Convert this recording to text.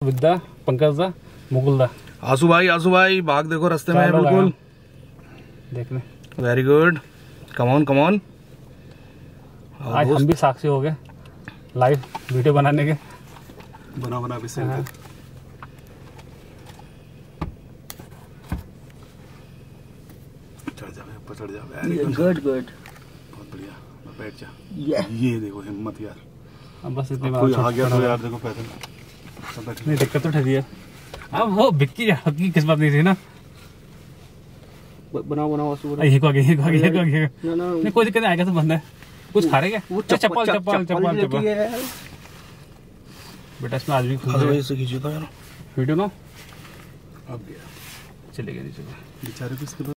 विद्या, पंकज दा, मुकुल दा। आसू भाई भाग देखो रास्ते में है बिल्कुल। देख ले। Very good, come on. आज हम भी साक्षी हो गए लाइव वीडियो बनाने के। बना भी से चढ़ जा। गुड बहुत बढ़िया, बैठ जा। ये देखो हिम्मत यार। अब बस इतनी कोई आ गया तो यार देखो पैदल नहीं, दिक्कत तो ठगी है। अब वो विक्की की किस्मत नहीं थी ना। बनाओ ये को आगे नहीं, कोई दिक्कत नहीं, आएगा तो बंदा है। कुछ खा रहे क्या? चप्पल बेटा इसमें आज भी खींचो यार वीडियो ना। अब गया, चले गया नीचे बेचारे को इसके